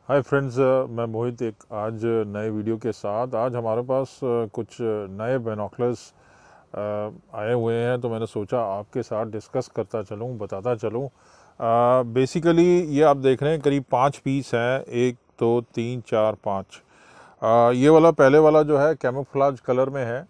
Hi friends, मैं मोहित एक आज नए वीडियो के साथ। आज हमारे पास कुछ नए बाइनोकुलर्स आए हुए हैं, तो मैंने सोचा आपके साथ डिस्कस करता चलूँ, बताता चलूँ। बेसिकली ये आप देख रहे हैं करीब 5 पीस हैं, 1 2 3 4 5। ये वाला पहले वाला जो है कैमोफ्लेज कलर में है।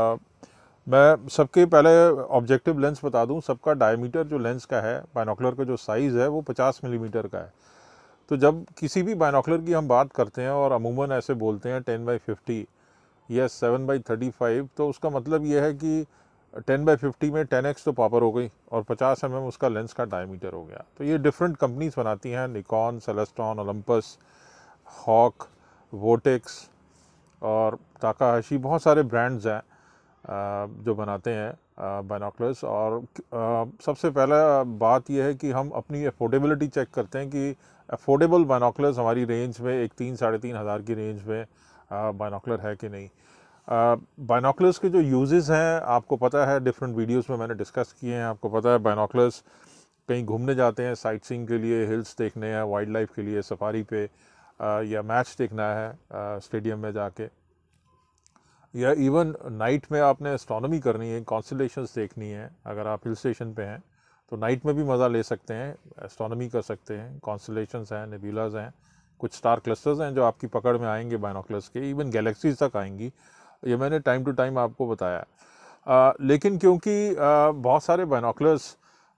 मैं सबके पहले ऑब्जेक्टिव लेंस बता दूं। सबका डायमीटर जो लेंस का है, बाइनोकुलर का जो साइज़ है वो 50 मिलीमीटर का है। तो जब किसी भी बाइनोकुलर की हम बात करते हैं और अमूमन ऐसे बोलते हैं 10x50 या 7x35, तो उसका मतलब ये है कि 10x50 में 10x तो पावर हो गई और 50 mm उसका लेंस का डायमीटर हो गया। तो ये डिफरेंट कंपनीज बनाती हैं, Nikon, Celestron, Olympus, Hawke, Vortex और ताकाहाशी, बहुत सारे ब्रांड्स हैं जो बनाते हैं बाइनोकुलर्स। और सबसे पहला बात यह है कि हम अपनी अफोर्डेबिलिटी चेक करते हैं कि अफोर्डेबल बाइनोकुलर्स हमारी रेंज में, एक 3-3.5 की रेंज में बाइनोकुलर है कि नहीं। बाइनोकुलर्स के जो यूजेस हैं आपको पता है, डिफरेंट वीडियोस में मैंने डिस्कस किए हैं। आपको पता है बाइनोकुलर्स कहीं घूमने जाते हैं, साइट सीइंग के लिए, हिल्स देखने हैं, वाइल्ड लाइफ के लिए, सफारी पे, या मैच देखना है स्टेडियम में जाके, या इवन नाइट में आपने एस्ट्रोनॉमी करनी है, कॉन्स्टलेशंस देखनी है। अगर आप हिल स्टेशन पे हैं तो नाइट में भी मज़ा ले सकते हैं, एस्ट्रोनॉमी कर सकते हैं। कॉन्स्टलेशंस हैं, नेब्यूलाज हैं, कुछ स्टार क्लस्टर्स हैं जो आपकी पकड़ में आएंगे बाइनोकुलर्स के, इवन गैलेक्सीज तक आएंगी। ये मैंने टाइम टू टाइम आपको बताया। लेकिन क्योंकि बहुत सारे बाइनोकुलर्स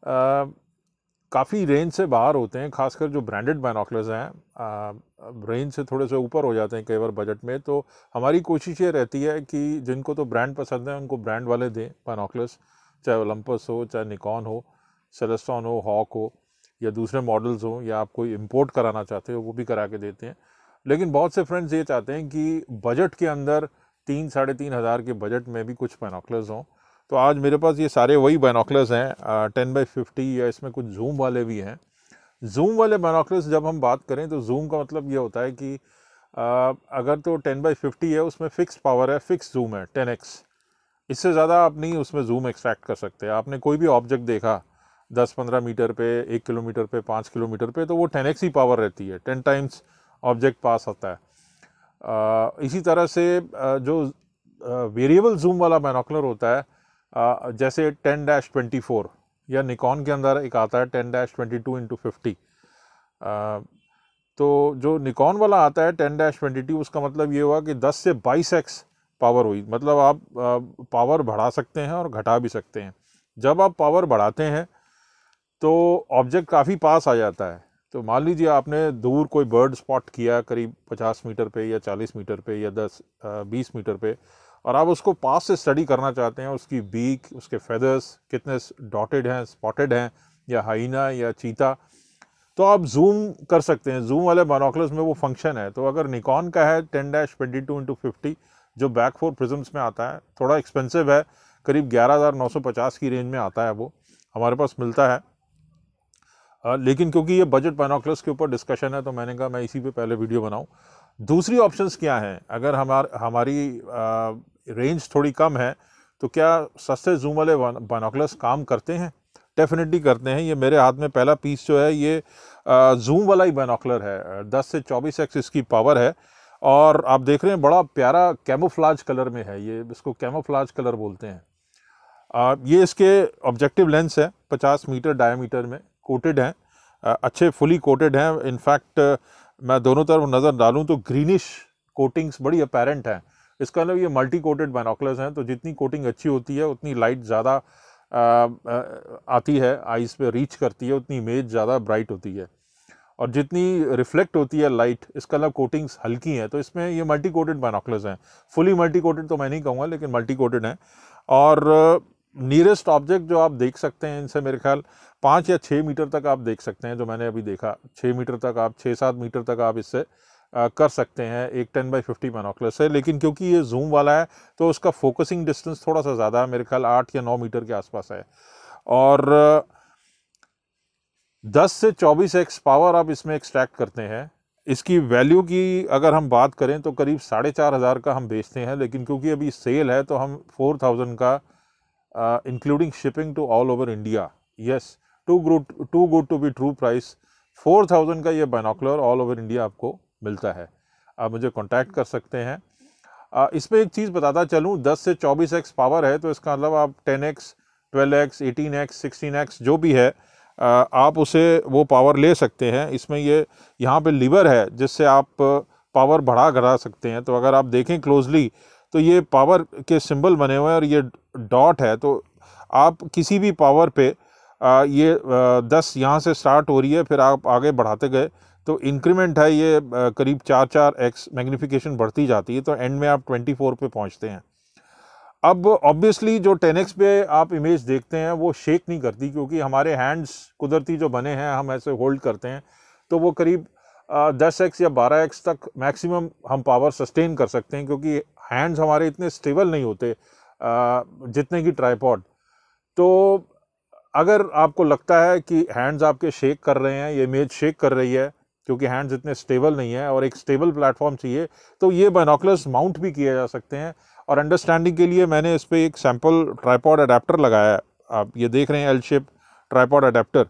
काफ़ी रेंज से बाहर होते हैं, खासकर जो ब्रांडेड बाइनोकुलर्स हैं रेंज से थोड़े से ऊपर हो जाते हैं कई बार बजट में। तो हमारी कोशिश ये रहती है कि जिनको तो ब्रांड पसंद है उनको ब्रांड वाले दें बाइनोकुलर्स, चाहे ओलंपस हो, चाहे निकॉन हो, सेलेस्टॉन हो, हॉक हो, या दूसरे मॉडल्स हो, या आप कोई इंपोर्ट कराना चाहते हो वो भी करा के देते हैं। लेकिन बहुत से फ्रेंड्स ये चाहते हैं कि बजट के अंदर 3-3.5 हज़ार के बजट में भी कुछ बाइनोकुलर्स हों। तो आज मेरे पास ये सारे वही बाइनोकुलर्स हैं 10x50, या इसमें कुछ जूम वाले भी हैं। जूम वाले बाइनोकुलर्स जब हम बात करें तो जूम का मतलब ये होता है कि अगर तो 10x50 है उसमें फिक्स पावर है, फिक्स जूम है 10x। इससे ज़्यादा आप नहीं उसमें जूम एक्सट्रैक्ट कर सकते। आपने कोई भी ऑब्जेक्ट देखा 10-15 मीटर पे, 1 किलोमीटर पे, 5 किलोमीटर पे, तो वो 10x ही पावर रहती है, 10 टाइम्स ऑब्जेक्ट पास होता है। इसी तरह से जो वेरिएबल जूम वाला बाइनोकुलर होता है, जैसे 10-24, या निकॉन के अंदर एक आता है 10-22x50। तो जो निकॉन वाला आता है 10-22, उसका मतलब ये हुआ कि 10 से 22x पावर हुई। मतलब आप पावर बढ़ा सकते हैं और घटा भी सकते हैं। जब आप पावर बढ़ाते हैं तो ऑब्जेक्ट काफ़ी पास आ जाता है। तो मान लीजिए आपने दूर कोई बर्ड स्पॉट किया करीब 50 मीटर पे, या 40 मीटर पे, या 10-20 मीटर पे, और आप उसको पास से स्टडी करना चाहते हैं, उसकी बीक, उसके फेदर्स कितने डॉटेड हैं, स्पॉटेड हैं, या हाइना या चीता, तो आप जूम कर सकते हैं। जूम वाले बाइनोकुलर्स में वो फंक्शन है। तो अगर निकॉन का है 10-22x50, जो बैक फोर प्रिज्म्स में आता है, थोड़ा एक्सपेंसिव है, करीब 11,950 की रेंज में आता है, वो हमारे पास मिलता है। लेकिन क्योंकि ये बजट बाइनोकुलर्स के ऊपर डिस्कशन है तो मैंने कहा मैं इसी पे पहले वीडियो बनाऊं। दूसरी ऑप्शंस क्या हैं, अगर हमारी रेंज थोड़ी कम है तो क्या सस्ते जूम वाले बाइनोकुलर्स काम करते हैं? डेफिनेटली करते हैं। ये मेरे हाथ में पहला पीस जो है ये जूम वाला ही बाइनोकुलर है, 10 से 24x इसकी पावर है। और आप देख रहे हैं बड़ा प्यारा कैमोफ्लेज कलर में है ये, इसको कैमोफ्लेज कलर बोलते हैं। ये इसके ऑब्जेक्टिव लेंस है, 50 मीटर डायमीटर में, कोटेड हैं, अच्छे फुली कोटेड हैं। इनफैक्ट मैं दोनों तरफ नज़र डालूं तो ग्रीनिश कोटिंग्स बड़ी अपेरेंट हैं। इसका मतलब ये मल्टी कोटेड बाइनोकुलर्स हैं, तो जितनी कोटिंग अच्छी होती है उतनी लाइट ज़्यादा आती है, आइज़ पे रीच करती है, उतनी इमेज ज़्यादा ब्राइट होती है। और जितनी रिफ्लेक्ट होती है लाइट, इसका मतलब कोटिंग्स हल्की हैं। तो इसमें ये मल्टी कोटेड बाइनोकुलर्स हैं। फुली मल्टी कोटेड तो मैं नहीं कहूँगा, लेकिन मल्टी कोटेड हैं। और नियरेस्ट ऑब्जेक्ट जो आप देख सकते हैं इनसे, मेरे ख्याल 5 या 6 मीटर तक आप देख सकते हैं। जो मैंने अभी देखा 6 मीटर तक, आप 6-7 मीटर तक आप इससे कर सकते हैं एक 10x50 बाइनोकुलर से। लेकिन क्योंकि ये जूम वाला है तो उसका फोकसिंग डिस्टेंस थोड़ा सा ज़्यादा है, मेरे ख्याल 8 या 9 मीटर के आसपास है। और 10 से 24x पावर आप इसमें एक्सट्रैक्ट करते हैं। इसकी वैल्यू की अगर हम बात करें तो करीब 4,500 का हम बेचते हैं, लेकिन क्योंकि अभी सेल है तो हम 4,000 का, including shipping to all over India, yes, too good to be true price, 4,000 का ये बाइनोकुलर ऑल ओवर इंडिया आपको मिलता है। आप मुझे कांटेक्ट कर सकते हैं। इसमें एक चीज़ बताता चलूँ, 10 से 24x पावर है, तो इसका मतलब आप 10x 12x 18x 16x जो भी है आप उसे वो पावर ले सकते हैं। इसमें ये यहाँ पे लीवर है जिससे आप पावर बढ़ा घटा सकते हैं। तो अगर आप देखें क्लोजली तो ये पावर के सिंबल बने हुए हैं और ये डॉट है, तो आप किसी भी पावर पे ये 10 यहाँ से स्टार्ट हो रही है, फिर आप आगे बढ़ाते गए तो इंक्रीमेंट है ये करीब 4-4x मैग्नीफिकेशन बढ़ती जाती है, तो एंड में आप 24 पे पहुँचते हैं। अब ऑब्वियसली जो 10x पे आप इमेज देखते हैं वो शेक नहीं करती, क्योंकि हमारे हैंड्स कुदरती जो बने हैं, हम ऐसे होल्ड करते हैं तो वो करीब 10x या 12x तक मैक्सिमम हम पावर सस्टेन कर सकते हैं, क्योंकि हैंड्स हमारे इतने स्टेबल नहीं होते जितने की ट्राइपॉड। तो अगर आपको लगता है कि हैंड्स आपके शेक कर रहे हैं, ये इमेज शेक कर रही है क्योंकि हैंड्स इतने स्टेबल नहीं है और एक स्टेबल प्लेटफॉर्म चाहिए, तो ये बाइनोकुलर्स माउंट भी किए जा सकते हैं। और अंडरस्टैंडिंग के लिए मैंने इस पर एक सैम्पल ट्राइपॉड अडेप्टर लगाया है। आप ये देख रहे हैं एल शेप ट्राइपॉड अडेप्टर।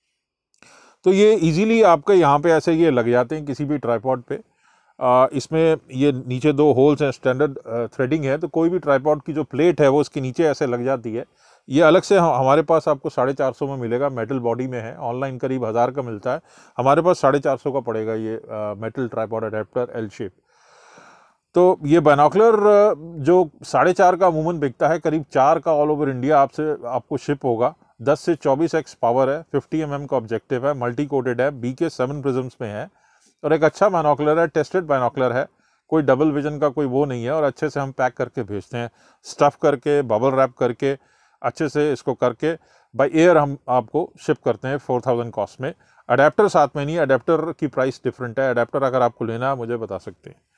तो ये इजीली आपके यहाँ पे ऐसे ये लग जाते हैं किसी भी ट्राइपॉड पे। इसमें ये नीचे 2 होल्स हैं, स्टैंडर्ड थ्रेडिंग है, तो कोई भी ट्राइपॉड की जो प्लेट है वो इसके नीचे ऐसे लग जाती है। ये अलग से हमारे पास आपको 450 में मिलेगा, मेटल बॉडी में है। ऑनलाइन करीब 1000 का मिलता है, हमारे पास 450 का पड़ेगा ये metal tripod adapter L shape. तो ये बाइनोकुलर जो 4.5 का अमूमन बिकता है, करीब 4 का ऑल ओवर इंडिया आपको शिप होगा। 10 से 24x पावर है, 50 mm का ऑब्जेक्टिव है, मल्टी कोटेड है, BK 7 प्रिज्म्स में है और एक अच्छा बाइनोकुलर है, टेस्टेड बाइनोकुलर है, कोई डबल विजन का कोई वो नहीं है। और अच्छे से हम पैक करके भेजते हैं, स्टफ़ करके, बबल रैप करके, अच्छे से इसको करके बाय एयर हम आपको शिप करते हैं 4000 कॉस्ट में। अडेप्टर साथ में नहीं, अडेप्टर की प्राइस डिफरेंट है। अडेप्टर अगर आपको लेना है मुझे बता सकते हैं।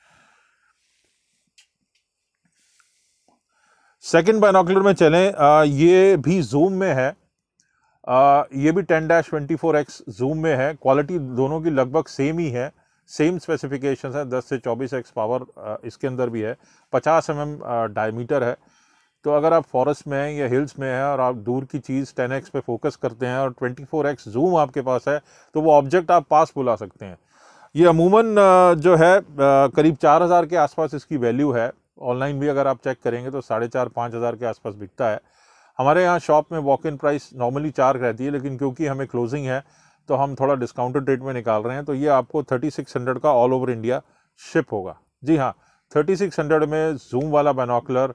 सेकंड बाइनोकुलर में चलें, ये भी जूम में है, ये भी 10-24x जूम में है। क्वालिटी दोनों की लगभग सेम ही है, सेम स्पेसिफिकेशंस है। 10 से 24x पावर इसके अंदर भी है, 50 mm डायमीटर है। तो अगर आप फॉरेस्ट में हैं या हिल्स में हैं और आप दूर की चीज़ 10x पे फोकस करते हैं और 24x जूम आपके पास है, तो वो ऑब्जेक्ट आप पास बुला सकते हैं। ये अमूमन जो है करीब 4000 के आसपास इसकी वैल्यू है। ऑनलाइन भी अगर आप चेक करेंगे तो 4500-5000 के आसपास बिकता है। हमारे यहाँ शॉप में वॉक इन प्राइस नॉर्मली 4 रहती है, लेकिन क्योंकि हमें क्लोजिंग है तो हम थोड़ा डिस्काउंटेड रेट में निकाल रहे हैं। तो ये आपको 3600 का ऑल ओवर इंडिया शिप होगा। जी हाँ, 3600 में जूम वाला बाइनोकुलर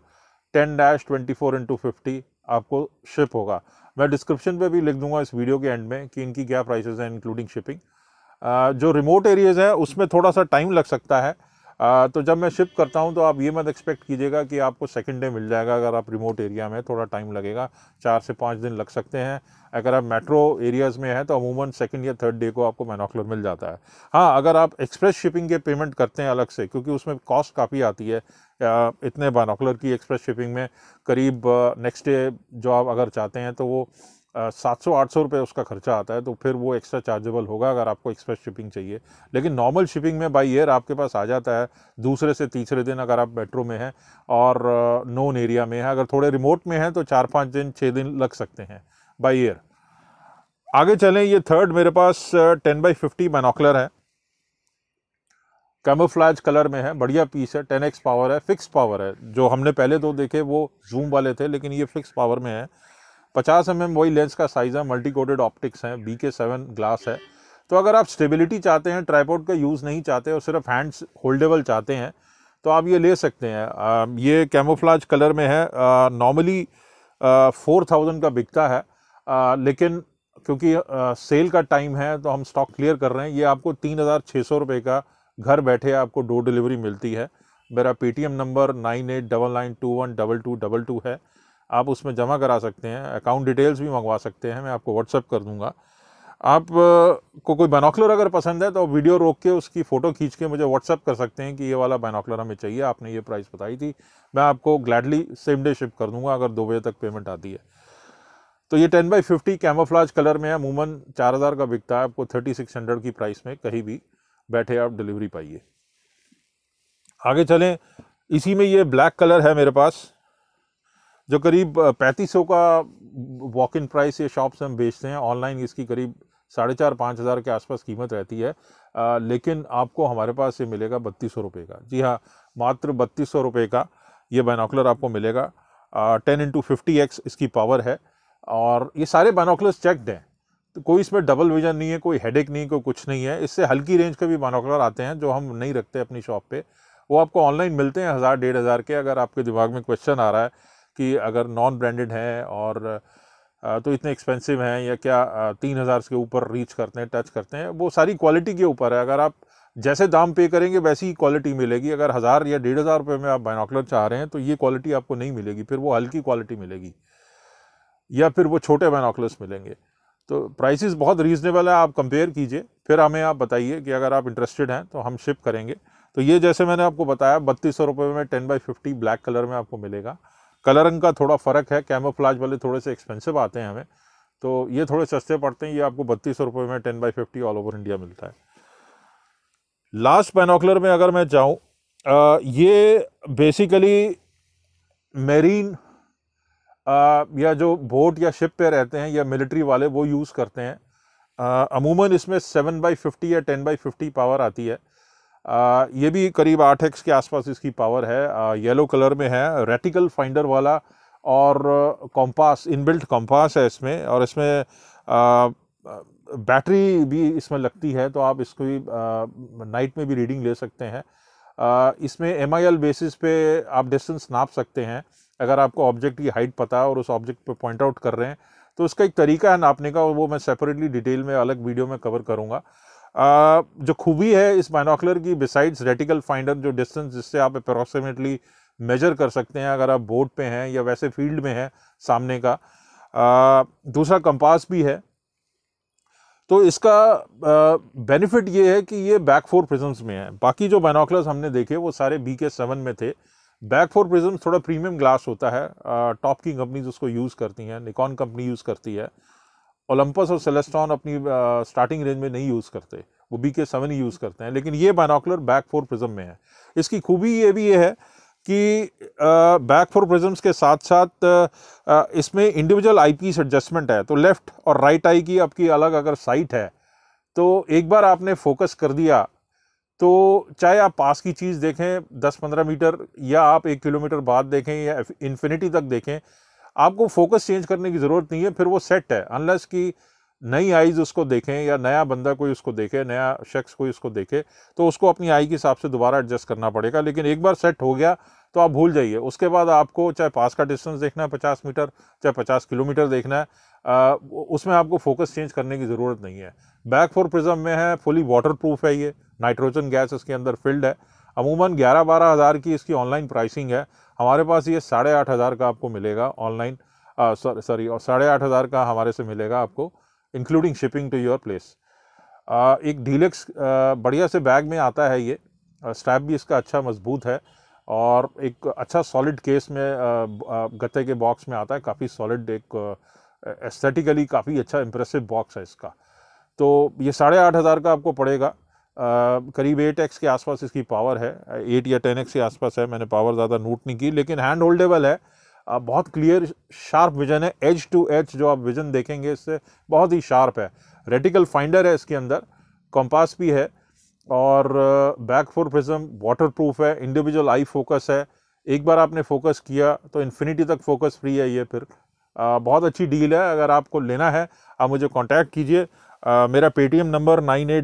10-24x50 आपको शिप होगा। मैं डिस्क्रिप्शन पे भी लिख दूंगा इस वीडियो के एंड में कि इनकी क्या प्राइसेस हैं इंक्लूडिंग शिपिंग। जो रिमोट एरियाज़ हैं उसमें थोड़ा सा टाइम लग सकता है, तो जब मैं शिप करता हूं तो आप ये मत एक्सपेक्ट कीजिएगा कि आपको सेकंड डे मिल जाएगा। अगर आप रिमोट एरिया में, थोड़ा टाइम लगेगा, 4 से 5 दिन लग सकते हैं। अगर आप मेट्रो एरियाज़ में हैं तो अमूमन सेकंड या थर्ड डे को आपको बाइनोकुलर मिल जाता है। हाँ, अगर आप एक्सप्रेस शिपिंग के पेमेंट करते हैं अलग से, क्योंकि उसमें कॉस्ट काफ़ी आती है इतने बाइनोकुलर की एक्सप्रेस शिपिंग में, करीब नेक्स्ट डे जो आप अगर चाहते हैं तो वो 700-800 रुपये उसका खर्चा आता है, तो फिर वो एक्स्ट्रा चार्जेबल होगा अगर आपको एक्सप्रेस शिपिंग चाहिए। लेकिन नॉर्मल शिपिंग में बाई एयर आपके पास आ जाता है दूसरे से तीसरे दिन, अगर आप मेट्रो में हैं और नोन एरिया में है। अगर थोड़े रिमोट में हैं तो 4-5 दिन 6 दिन लग सकते हैं बाई एयर। आगे चलें, ये थर्ड मेरे पास 10x50 बाइनोकुलर है, कैमोफ्लेज कलर में है, बढ़िया पीस है, 10x पावर है, फिक्स पावर है। जो हमने पहले दो देखे वो जूम वाले थे, लेकिन ये फिक्स पावर में है। 50 mm वही लेंस का साइज़ है, मल्टी कोटेड ऑप्टिक्स हैं, BK 7 ग्लास है। तो अगर आप स्टेबिलिटी चाहते हैं, ट्राइपॉड का यूज़ नहीं चाहते और सिर्फ हैंड्स होल्डेबल चाहते हैं तो आप ये ले सकते हैं। ये कैमोफ्लेज कलर में है, नॉर्मली 4000 का बिकता है, लेकिन क्योंकि सेल का टाइम है तो हम स्टॉक क्लियर कर रहे हैं। ये आपको 3600 रुपये का घर बैठे आपको डोर डिलीवरी मिलती है। मेरा पेटीएम नंबर 9899212222 है, आप उसमें जमा करा सकते हैं, अकाउंट डिटेल्स भी मंगवा सकते हैं, मैं आपको व्हाट्सअप कर दूंगा। आप को कोई बाइनोकुलर अगर पसंद है तो वीडियो रोक के उसकी फ़ोटो खींच के मुझे व्हाट्सअप कर सकते हैं कि ये वाला बाइनोकुलर हमें चाहिए, आपने ये प्राइस बताई थी, मैं आपको ग्लैडली सेम डे शिप कर दूंगा अगर 2 बजे तक पेमेंट आती है। तो ये 10x50 कैमोफ्लेज कलर में है, अमूमन 4000 का बिकता है, आपको 3600 की प्राइस में कहीं भी बैठे आप डिलीवरी पाइए। आगे चलें, इसी में ये ब्लैक कलर है मेरे पास, जो करीब 3500 का वॉक इन प्राइस ये शॉप से हम बेचते हैं। ऑनलाइन इसकी करीब 4,500-5,000 के आसपास कीमत रहती है, लेकिन आपको हमारे पास ये मिलेगा 3200 रुपये का। जी हाँ, मात्र 3200 रुपये का ये बाइनोकुलर आपको मिलेगा। 10x50x इसकी पावर है और ये सारे बाइनोकुलर्स चेक्ड हैं, तो कोई इसमें डबल विजन नहीं है, कोई हेडेक नहीं, कोई कुछ नहीं है। इससे हल्की रेंज के भी बाइनोकुलर आते हैं जो हम नहीं रखते अपनी शॉप पे, वो आपको ऑनलाइन मिलते हैं 1000-1500 के। अगर आपके दिमाग में क्वेश्चन आ रहा है कि अगर नॉन ब्रांडेड हैं और तो इतने एक्सपेंसिव हैं या क्या 3000 के ऊपर रीच करते हैं, टच करते हैं, वो सारी क्वालिटी के ऊपर है। अगर आप जैसे दाम पे करेंगे वैसी ही क्वालिटी मिलेगी। अगर 1000 या 1500 रुपये में आप बाइनोकुलर चाह रहे हैं तो ये क्वालिटी आपको नहीं मिलेगी, फिर वो हल्की क्वालिटी मिलेगी या फिर वो छोटे बाइनोकुलर्स मिलेंगे। तो प्राइसेस बहुत रीज़नेबल है, आप कंपेयर कीजिए, फिर हमें आप बताइए कि अगर आप इंटरेस्टेड हैं तो हम शिप करेंगे। तो ये जैसे मैंने आपको बताया 3200 रुपये में 10x50 ब्लैक कलर में आपको मिलेगा। कलर रंग का थोड़ा फ़र्क है, कैमोफ्लेज वाले थोड़े से एक्सपेंसिव आते हैं हमें, तो ये थोड़े सस्ते पड़ते हैं। ये आपको 3200 रुपये में 10x50 ऑल ओवर इंडिया मिलता है। लास्ट बाइनोकुलर में अगर मैं जाऊँ, ये बेसिकली मेरीन या जो बोट या शिप पे रहते हैं या मिलिट्री वाले वो यूज़ करते हैं। अमूमन इसमें 7x50 या 10x50 पावर आती है। ये भी करीब 8x के आसपास इसकी पावर है। येलो कलर में है, रेटिकल फाइंडर वाला और कॉम्पास, इनबिल्ट कॉम्पास है इसमें, और इसमें बैटरी भी इसमें लगती है, तो आप इसको नाइट में भी रीडिंग ले सकते हैं। इसमें MIL बेसिस पे आप डिस्टेंस नाप सकते हैं। अगर आपको ऑब्जेक्ट की हाइट पता है और उस ऑब्जेक्ट पे पॉइंट आउट कर रहे हैं तो उसका एक तरीका है नापने का, वो मैं सेपरेटली डिटेल में अलग वीडियो में कवर करूँगा। जो खूबी है इस बाइनोकुलर की, बिसाइड्स रेटिकल फाइंडर, जो डिस्टेंस जिससे आप अप्रोक्सीमेटली मेजर कर सकते हैं अगर आप बोर्ड पे हैं या वैसे फील्ड में हैं सामने का, दूसरा कंपास भी है। तो इसका बेनिफिट ये है कि ये बैक फोर प्रिज्म्स में है। बाकी जो बाइनोकुलर्स हमने देखे वो सारे BK7 में थे। बैक फोर प्रिज्म थोड़ा प्रीमियम ग्लास होता है, टॉप की कंपनीज उसको यूज़ करती हैं, निकॉन कंपनी यूज़ करती है, ओलंपस और सेलेस्टॉन अपनी स्टार्टिंग रेंज में नहीं यूज़ करते, वो BK7 ही यूज़ करते हैं। लेकिन ये बाइनोकुलर बैक फोर प्रिज्म में है। इसकी खूबी ये भी ये है कि बैक फोर प्रिज्म्स के साथ साथ इसमें इंडिविजुअल आईपीस एडजस्टमेंट है। तो लेफ्ट और राइट आई की आपकी अलग अगर साइट है तो एक बार आपने फोकस कर दिया तो चाहे आप पास की चीज़ देखें 10-15 मीटर या आप 1 किलोमीटर बाद देखें या इन्फिनिटी तक देखें, आपको फोकस चेंज करने की ज़रूरत नहीं है, फिर वो सेट है। अनलेस कि नई आईज़ उसको देखें या नया बंदा कोई उसको देखे, नया शख्स कोई उसको देखे, तो उसको अपनी आई के हिसाब से दोबारा एडजस्ट करना पड़ेगा। लेकिन एक बार सेट हो गया तो आप भूल जाइए। उसके बाद आपको चाहे पास का डिस्टेंस देखना है 50 मीटर, चाहे 50 किलोमीटर देखना है, उसमें आपको फोकस चेंज करने की ज़रूरत नहीं है। बैक फोर प्रिज्म में है, फुली वाटर प्रूफ है, ये नाइट्रोजन गैस इसके अंदर फिल्ड है। अमूमन 11-12 हज़ार की इसकी ऑनलाइन प्राइसिंग है। हमारे पास ये 8,500 का आपको मिलेगा ऑनलाइन, सॉरी 8,500 का हमारे से मिलेगा आपको, including shipping to your place. एक डीलक्स बढ़िया से बैग में आता है ये, स्ट्रैप भी इसका अच्छा मजबूत है और एक अच्छा सॉलिड केस में गत्ते के बॉक्स में आता है, काफ़ी सॉलिड, एक एस्थेटिकली काफ़ी अच्छा इंप्रेसिव बॉक्स है इसका। तो ये 8,500 का आपको पड़ेगा। करीब 8x के आसपास इसकी पावर है, 8 या 10x के आसपास है। मैंने पावर ज़्यादा नोट नहीं की, लेकिन हैंड होल्डेबल है, बहुत क्लियर शार्प विजन है। एज टू एज जो आप विजन देखेंगे इससे बहुत ही शार्प है। रेटिकल फाइंडर है इसके अंदर, कंपास भी है और BaK four prism water proof है, इंडिविजुअल आई फोकस है। एक बार आपने फोकस किया तो इन्फिनिटी तक फोकस फ्री है ये। फिर बहुत अच्छी डील है। अगर आपको लेना है आप मुझे कांटेक्ट कीजिए। मेरा पेटीएम नंबर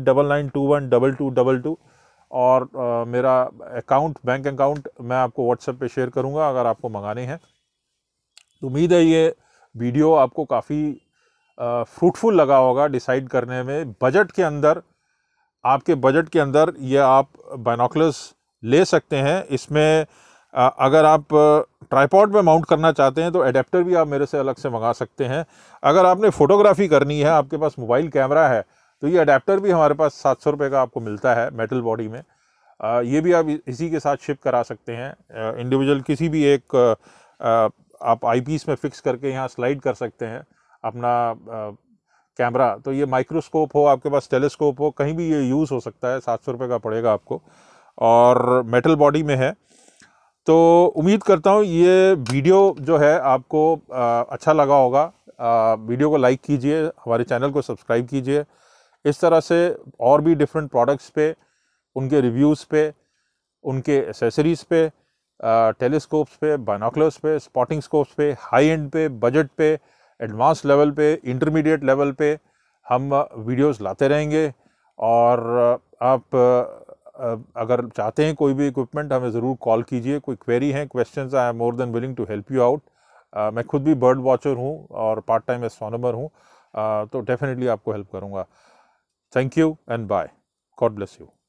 9899212222 और मेरा अकाउंट, बैंक अकाउंट मैं आपको व्हाट्सएप पे शेयर करूंगा अगर आपको मंगाने हैं। तो उम्मीद है ये वीडियो आपको काफ़ी फ्रूटफुल लगा होगा डिसाइड करने में। बजट के अंदर, आपके बजट के अंदर ये आप बाइनोकुलर्स ले सकते हैं। इसमें अगर आप ट्राइपॉड पे माउंट करना चाहते हैं तो एडेप्टर भी आप मेरे से अलग से मंगा सकते हैं। अगर आपने फ़ोटोग्राफी करनी है, आपके पास मोबाइल कैमरा है, तो ये अडेप्टर भी हमारे पास 700 रुपये का आपको मिलता है मेटल बॉडी में। ये भी आप इसी के साथ शिप करा सकते हैं। इंडिविजुअल किसी भी एक आप आईपीस में फिक्स करके यहाँ स्लाइड कर सकते हैं अपना कैमरा। तो ये माइक्रोस्कोप हो, आपके पास टेलीस्कोप हो, कहीं भी ये यूज़ हो सकता है। 700 रुपये का पड़ेगा आपको और मेटल बॉडी में है। तो उम्मीद करता हूँ ये वीडियो जो है आपको अच्छा लगा होगा। वीडियो को लाइक कीजिए, हमारे चैनल को सब्सक्राइब कीजिए। इस तरह से और भी डिफरेंट प्रोडक्ट्स पे, उनके रिव्यूज़ पे, उनके एसेसरीज़ पे, टेलीस्कोप्स पे, बाइनोकुलर्स पे, स्पॉटिंग स्कोप्स पे, हाई एंड पे, बजट पे, एडवांस लेवल पे, इंटरमीडिएट लेवल पे हम वीडियोस लाते रहेंगे। और आप अगर चाहते हैं कोई भी इक्विपमेंट, हमें ज़रूर कॉल कीजिए। कोई क्वेरी है, questions, I am more than willing to help you out. मैं खुद भी बर्ड वॉचर हूँ और पार्ट टाइम एस्ट्रोनॉमर हूँ, तो डेफिनेटली आपको हेल्प करूँगा। Thank you and bye. God bless you.